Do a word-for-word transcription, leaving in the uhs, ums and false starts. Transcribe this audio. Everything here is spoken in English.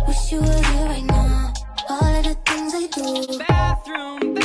Wish you were here right now. All of the things I do. Bathroom